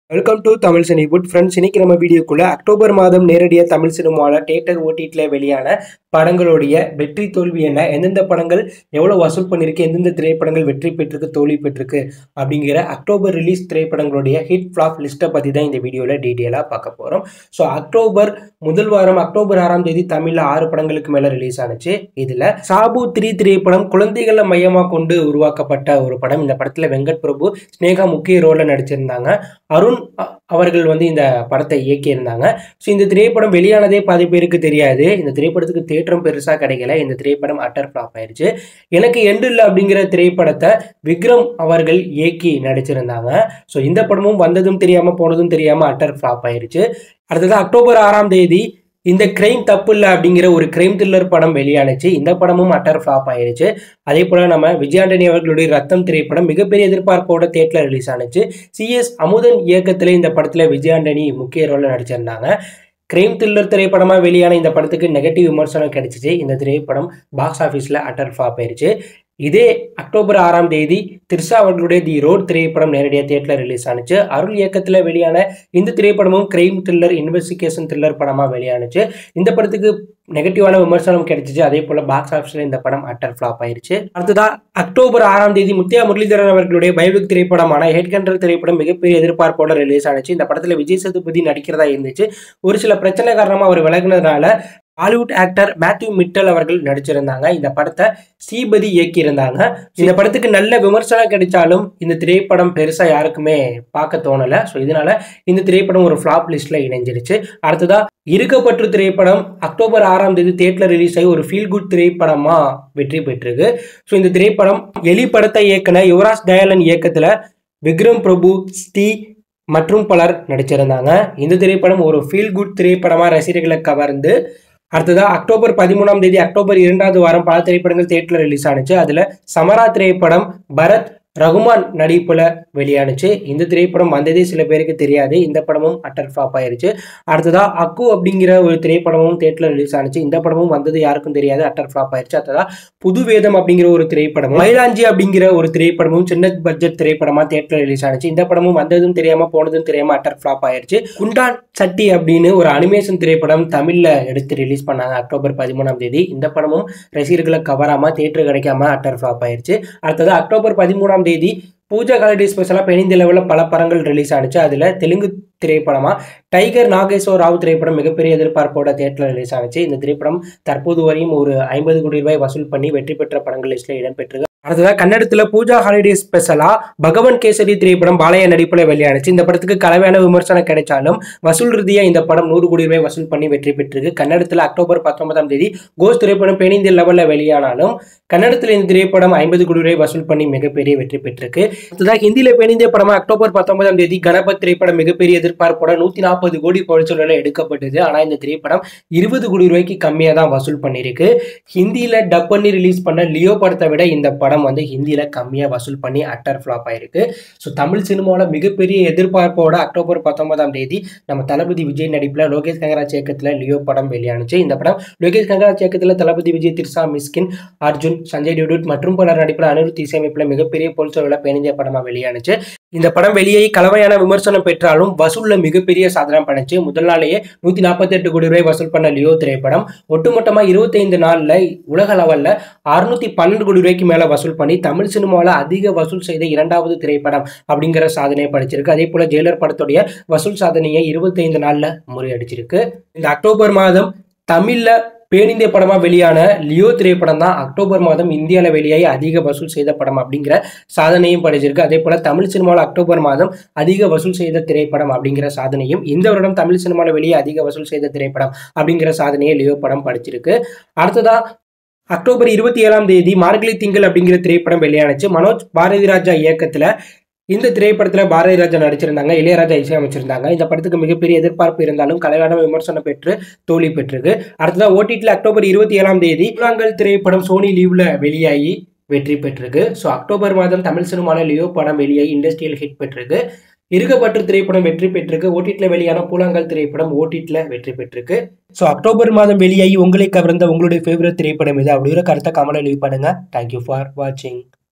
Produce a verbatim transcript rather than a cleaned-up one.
Welcome to Tamil Cinewood friends. இன்னைக்கு நம்ம வீடியோக்குள்ள அக்டோபர் மாதம் நேரடியாக தமிழ் சினிமாவில் தியேட்டர் ஓடிடியில் வெளியான படங்களுடைய வெற்றி தோல்வி என்ன, எந்தெந்த படங்கள் எவ்வளோ வசூல் பண்ணியிருக்கு, எந்தெந்த திரைப்படங்கள் வெற்றி பெற்றிருக்கு தோல்வி பெற்றிருக்கு அப்படிங்கிற அக்டோபர் ரிலீஸ் திரைப்படங்களுடைய ஹிட் ஃப்ளாப் லிஸ்ட்டை பற்றி தான் இந்த வீடியோவில் டீட்டெயிலாக பார்க்க போகிறோம். ஸோ அக்டோபர் முதல் வாரம் அக்டோபர் ஆறாம் தேதி தமிழில் ஆறு படங்களுக்கு மேலே ரிலீஸ் ஆனிச்சு. இதில் சாபு த்ரீ திரைப்படம் குழந்தைகளை மையமாக கொண்டு உருவாக்கப்பட்ட ஒரு படம். இந்த படத்தில் வெங்கட் பிரபு, ஸ்னேகா முக்கிய ரோலில் நடிச்சிருந்தாங்க. அருண் அவர்கள் வந்து இந்த படத்தை இயக்கியிருந்தாங்க. ஸோ இந்த திரைப்படம் வெளியானதே பாதி பேருக்கு தெரியாது. இந்த திரைப்படத்துக்கு தேட்டரும் பெருசாக கிடைக்கல. இந்த திரைப்படம் அட்டர் ஃப்ளாப் ஆயிடுச்சு. எனக்கு எண்டு இல்லை அப்படிங்கிற திரைப்படத்தை விக்ரம் அவர்கள் இயக்கி நடிச்சிருந்தாங்க. ஸோ இந்த படமும் வந்ததும் தெரியாமல் போனதும் தெரியாமல் அட்டர் ஃப்ளாப் ஆயிடுச்சு. அடுத்தது அக்டோபர் ஆறாம் தேதி இந்த கிரைம் தப்பு இல்லை அப்படிங்கிற ஒரு கிரைம் த்ரில்லர் படம் வெளியானுச்சு. இந்த படமும் அட்டர் ஃப்ளாப் ஆயிடுச்சு. அதே போல நம்ம விஜய் ஆண்டனி அவர்களுடைய ரத்தம் திரைப்படம் மிகப்பெரிய எதிர்பார்ப்போட தியேட்டரில் ரிலீஸ் ஆனிச்சு. சி எஸ் அமுதன் இயக்கத்தில் இந்த படத்தில் விஜய் ஆண்டனி முக்கிய ரோலில் நடிச்சிருந்தாங்க. கிரைம் த்ரில்லர் திரைப்படமாக வெளியான இந்த படத்துக்கு நெகட்டிவ் விமர்சனம் கிடைச்சிச்சு. இந்த திரைப்படம் பாக்ஸ் ஆஃபீஸில் அட்டர் ஃப்ளாப் ஆயிடுச்சு. இதே அக்டோபர் ஆறாம் தேதி திரிஷா அவர்களுடைய தி ரோட் திரைப்படம் நேரடியாக தியேட்டரில் ரிலீஸ் ஆனிச்சு. அருள் இயக்கத்தில் வெளியான இந்த திரைப்படமும் கிரைம் த்ரில்லர் இன்வெஸ்டிகேஷன் த்ரில்லர் படமாக வெளியானுச்சு. இந்த படத்துக்கு நெகட்டிவான விமர்சனம் கிடைச்சிச்சு. அதே போல பாக்ஸ் ஆஃபீஸில் இந்த படம் அட்டர் ஃப்ளாப் ஆயிடுச்சு. அடுத்ததா அக்டோபர் ஆறாம் தேதி முத்தியா முரளிதரன் அவர்களுடைய பயோபிக் திரைப்படமான ஹெட் கண்டர் திரைப்படம் மிகப்பெரிய எதிர்பார்ப்போட ரிலீஸ் ஆனிச்சு. இந்த படத்தில் விஜய் சேதுபதி நடிக்கிறதா இருந்துச்சு. ஒரு சில பிரச்சனை காரணமாக அவர் விலகினதுனால ஹாலிவுட் ஆக்டர் மேத்யூ மிட்டல் அவர்கள் நடிச்சிருந்தாங்க. இந்த படத்தை ஸ்ரீபதி இயக்கியிருந்தாங்க. இந்த படத்துக்கு நல்ல விமர்சனம் கிடைச்சாலும் இந்த திரைப்படம் பெருசாக யாருக்குமே பார்க்க தோணலை. ஸோ இதனால இந்த திரைப்படம் ஒரு ஃப்ளாப் லிஸ்ட்ல இணைஞ்சிருச்சு. அடுத்ததா இருக்கப்பற்று திரைப்படம் அக்டோபர் ஆறாம் தேதி தியேட்டர்ல ரிலீஸ் ஆகி ஒரு ஃபீல் குட் திரைப்படமா வெற்றி பெற்றிருக்கு. ஸோ இந்த திரைப்படம் எலி படத்தை இயக்குன யுவராஜ் தயாளன் இயக்கத்தில் விக்ரம் பிரபு, ஸ்ரீ மற்றும் பலர் நடிச்சிருந்தாங்க. இந்த திரைப்படம் ஒரு ஃபீல் குட் திரைப்படமா ரசிகர்களை கவர்ந்து அடுத்ததாக அக்டோபர் பதிமூணாம் தேதி அக்டோபர் இரண்டாவது வாரம் பல திரைப்படங்கள் தியேட்டரில் ரிலீஸ் ஆனிச்சு. அதில் சமரா திரைப்படம் பரத் ரகுமான் நடிப்புல வெளியானுச்சு. இந்த திரைப்படம் வந்ததே சில பேருக்கு தெரியாது. இந்த படமும் அட்டர் ஃப்ளாப் ஆயிருச்சு. அடுத்ததா அக்கு அப்படிங்கிற ஒரு திரைப்படமும் தியேட்டர்ல ரிலீஸ் ஆனிச்சு. இந்த படமும் வந்தது யாருக்கும் தெரியாது, அட்டர் ஃப்ளாப் ஆயிருச்சு. அடுத்ததா புது வேதம் அப்படிங்கிற ஒரு திரைப்படமும், மயிலாஞ்சி அப்படிங்கிற ஒரு திரைப்படமும் சின்ன பட்ஜெட் திரைப்படமா தியேட்டர்ல ரிலீஸ் ஆனிச்சு. இந்த படமும் வந்ததும் தெரியாம போனதும் தெரியாம அட்டர் ஃப்ளாப் ஆயிருச்சு. குண்டான் சட்டி அப்படின்னு ஒரு அனிமேஷன் திரைப்படம் தமிழ்ல எடுத்து ரிலீஸ் பண்ணாங்க அக்டோபர் பதிமூணாம் தேதி. இந்த படமும் ரசிகர்களை கவராம தியேட்டர் கிடைக்காம அட்டர் ஃப்ளாப் ஆயிருச்சு. அடுத்தது அக்டோபர் பதிமூணாம் தேதி பூஜா ஹாலிடே ஸ்பெஷலாக பெனிந்த லெவலில் பல படங்கள் ரிலீஸ் ஆனிச்சு. அதில் தெலுங்கு திரைப்படமா டைகர் நாகேஸ்வர் ராவ் திரைப்படம் மிகப்பெரிய எதிர்பார்ப்போட தியேட்டரில் ரிலீஸ் ஆனிச்சு. இந்த திரைப்படம் தற்போது வரையும் ஒரு ஐம்பது கோடி ரூபாய் வசூல் பண்ணி வெற்றி பெற்ற படங்கள் லிஸ்ட்டில் இடம்பெற்றிருக்கு. அடுத்ததாக கன்னடத்தில் பூஜா ஹாலிடே ஸ்பெஷலா பகவன் கேசரி திரைப்படம் பாலையா நடிப்பில் வெளியானுச்சு. இந்த படத்துக்கு கலவையான விமர்சனம் கிடைச்சாலும் வசூல் ரீதியாக இந்த படம் நூறு கோடி ரூபாய் வசூல் பண்ணி வெற்றி பெற்றிருக்கு. கன்னடத்தில் அக்டோபர் பத்தொன்பதாம் தேதி கோஸ்ட் திரைப்படம் பெனிந்த லெவலில் வெளியானாலும் கன்னடத்தில் இந்த திரைப்படம் ஐம்பது கோடி ரூபாய் வசூல் பண்ணி மிகப்பெரிய வெற்றி பெற்றிருக்கு. அடுத்ததாக ஹிந்தியில் பெனிந்த படமா அக்டோபர் பத்தொன்பதாம் தேதி கணபத் திரைப்படம் மிகப்பெரிய எதிர்பார்ப்போட நூத்தி நாற்பது கோடி பொருட்சொல்ல எடுக்கப்பட்டது. ஆனால் இந்த திரைப்படம் இருபது கோடி ரூபாய்க்கு கம்மியாக தான் வசூல் பண்ணியிருக்கு. ஹிந்தியில் டப் பண்ணி ரிலீஸ் பண்ண லியோ படத்தை விட இந்த படம் வந்து ஹிந்தியில கம்மியா வசூல் பண்ணி அட்டர் ஃப்ளாப் ஆயிருக்கு. ஸோ தமிழ் சினிமாவில் மிகப்பெரிய எதிர்பார்ப்போட அக்டோபர் பத்தொன்பதாம் தேதி நம்ம தளபதி விஜய் நடிப்பில் லோகேஷ் கனகராஜ் இயக்கத்தில் லியோ படம் வெளியானுச்சு. இந்த படம் லோகேஷ் கனகராஜ் இயக்கத்தில் தளபதி விஜய், திரிஷா, மிஸ்கின், அர்ஜுன், சஞ்சய் டியூட் மற்றும் பலர் நடிப்பில் அனிருத் இசையமைப்பில் மிகப்பெரிய பொருட்சொல்ல பெனிந்திய படமா வெளியானுச்சு. இந்த படம் வெளியே கலவையான விமர்சனம் பெற்றாலும் வசூல்ல மிகப்பெரிய சாதனை பண்ணுச்சு. முதல் நாளையே நூத்தி நாற்பத்தி எட்டு கோடி ரூபாய் வசூல் பண்ண லியோ திரைப்படம் ஒட்டுமொத்தமா இருபத்தி ஐந்து நாள்ல உலக லெவல்ல அறுநூத்தி பன்னெண்டு கோடி ரூபாய்க்கு மேல வசூல் பண்ணி தமிழ் சினிமாவில் அதிக வசூல் செய்த இரண்டாவது திரைப்படம் அப்படிங்கிற சாதனையை படிச்சிருக்கு. அதே போல ஜெயிலர் படத்துடைய வசூல் சாதனையை இருபத்தி ஐந்து நாள்ல முறியடிச்சிருக்கு. இந்த அக்டோபர் மாதம் தமிழ்ல பேனிந்திய படமா வெளியான லியோ திரைப்படம் தான் அக்டோபர் மாதம் இந்தியாவில் வெளியாகி அதிக வசூல் செய்த படம் அப்படிங்கிற சாதனையும் படைச்சிருக்கு. அதே போல தமிழ் சினிமாவில் அக்டோபர் மாதம் அதிக வசூல் செய்த திரைப்படம் அப்படிங்கிற சாதனையும், இந்த வருடம் தமிழ் சினிமாவில் வெளியே அதிக வசூல் செய்த திரைப்படம் அப்படிங்கிற சாதனையை லியோ படம் படிச்சிருக்கு. அடுத்ததா அக்டோபர் இருபத்தி ஏழாம் தேதி மார்கழி திங்கள் அப்படிங்கிற திரைப்படம் வெளியானுச்சு. மனோஜ் பாரதி ராஜா இயக்கத்துல இந்த திரைப்படத்தில் பாரதி ராஜா நடிச்சிருந்தாங்க, இளையராஜா இசையமைச்சிருந்தாங்க. இந்த படத்துக்கு மிகப்பெரிய எதிர்பார்ப்பு இருந்தாலும் கலவையான விமர்சனம் பெற்று தோல்வி பெற்றிருக்கு. அடுத்ததாக ஓடிடியில் அக்டோபர் இருபத்தி ஏழாம் தேதி புலாங்கல் திரைப்படம் சோனி லீவ்ல வெளியாகி வெற்றி பெற்றிருக்கு. ஸோ அக்டோபர் மாதம் தமிழ் சினிமாவில் லியோ படம் வெளியாகி இண்டஸ்ட்ரியல் ஹிட் பெற்றிருக்கு. இருக்கப்பற்று திரைப்படம் வெற்றி பெற்றிருக்கு. ஓடிடியில் வெளியான பூலாங்கல் திரைப்படம் ஓடிடியில் வெற்றி பெற்றிருக்கு. ஸோ அக்டோபர் மாதம் வெளியாகி உங்களை கவர்ந்த உங்களுடைய ஃபேவரட் திரைப்படம் இது அப்படிங்கிற கருத்தை கமெண்ட்ல லீவ் பண்ணுங்க. தேங்க்யூ ஃபார் வாட்சிங்.